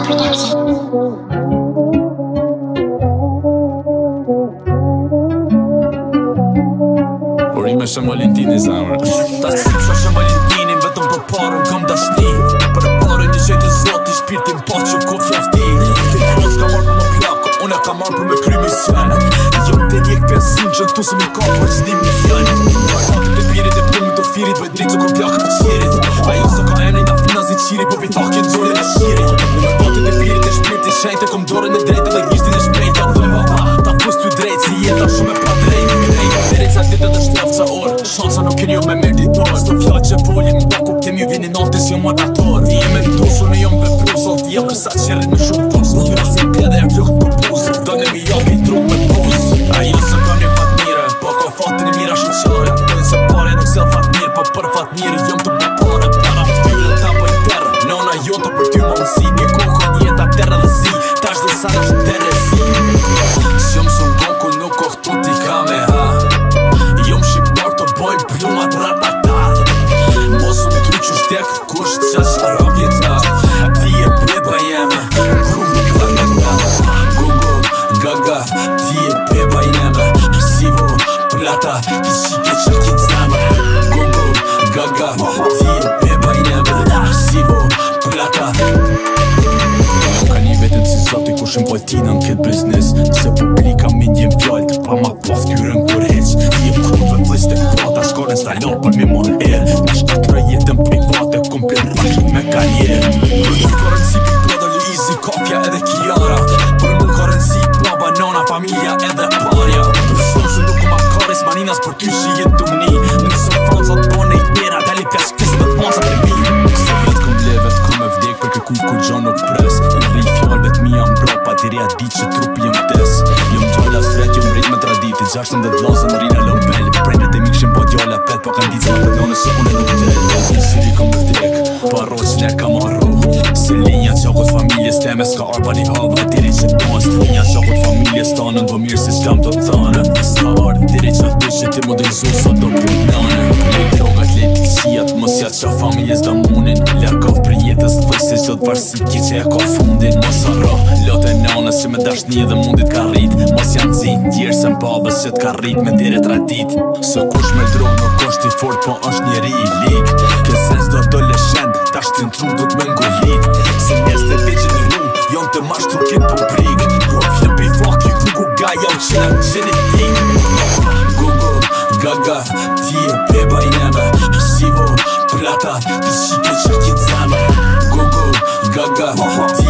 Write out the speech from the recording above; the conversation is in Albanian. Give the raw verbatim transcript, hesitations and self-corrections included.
Urime Shën Valentini zemër. Ta qyqa Shën Valentinin vetëm për parën kam dashni. Për parën një qëjtë zoti shpirtin pa që ko fjafti. Këtë kros ka marrë për më plak, unë e ka marrë për me kry misjene. Jom të njek pensin që tu se me ka për qëdim një fjene. Partë të pirit e plumit të firit, bëj dritë që kom plakë të qirit. Ajo se ka emri nga fina zi qiri, po vitakin gjore në shirit. Partë të pirit e shpirtin shenjt e kom dorën e drejtë dhe gishtin e shprejt. Ta fus ty drejt si jeta shumë e pra drejt. Dereca ditë dhe shtraf ca orë, shansa nuk keni jo me mërdi dorë. Sto fjallë që folin, ba kuptim ju vini natës jo marator. I e me ndosur me jom vepru, sot dje përsa qerit me shumë tos. Njëra si pjede e vjohë për pozë, dëne mi japi truk me pozë. Ajo se ka një fat mire, po ka fatin i mira shqyqare. Dojnë se pare nuk se fat mirë, po për fat mirë jom të përpare. Para ftyre ta po i terë, nona jote për ty më nësi. Një kohë njeta terë dhe zi, tash dhe sa është terë zi. Qëm shumë goku nuk kohë tu ti ka me ha. Jom shqiptar të boj plumat rapatat. Mos më try që shtek kush qa sharabje ta. Ti e beba jeme, Gungo gaga Gungo gaga, ti e beba jeme. Sivo plata, ti shike qërkin zeme. Gungo gaga, ti e beba jeme. Sivo plata. Ka një vetën si zoti kush në poltina në këtë biznes. Se publika min jem fjallët, pa ma pof kyrën kur heq. Jem kurve vës të kvata, shkore s'talon për mi mon er. Në shkatra jetën private, komplet rrësht me karjerë. Për një ka rëndësi Big Brother, Luizi, Kofja edhe Kiara. Për më ka rëndësi baba, nona, familja edhe parja. Për shumë që nuk ma karis maninas për ty që jetë të mni. Nësë franzat bone i tjera, dali pes kësë dhe franzat e mi. Këse vetë kom le, vetë kom e vdek për këkuj kur gjo nuk pres. I vri fjall vetë mi jam bro, pa tiri at di që trupi jem tes. Jom gjalla sret, jom rrit me traditi, gjashtën dhe dlasën rina lobel. Prejnet e mi këshim po djalla pet, po kan ditë më përdone se une nuk del. I siri kom vdek, pa roq ne ka marru. Se linja qakot familjes teme s'ka arba një haba. Tiri që pas, linja qakot familjes tanën, po mirë si s'kam të thanë. S'ka ardë, tiri që aty që ti më dëjzu sa do punane. Lejt drogat, lejt këqijat, mos ja qa familjes da munin. Lërkov për jetës të vëj se qdo të varsi ki që e ka fundin. Mos arra, lote nanës që me dashni edhe mundit ka rrit. Mos janë zin, tjerë se m'babës që t'ka rrit me dire tradit. Se kush me drog nuk është i fort, po është njeri i lik. Kësen s'do adoleshent, ta shtin tru du t'me ngullit. Se njerës të veqin i rum, jon të mashtru kit po prik. Rof jem pi faki, Gungo gaja u qina genetik. Gungo gaga, ti e beba i neme. Sivo plata, ti shike qërkit zeme. Gungo gaga, ti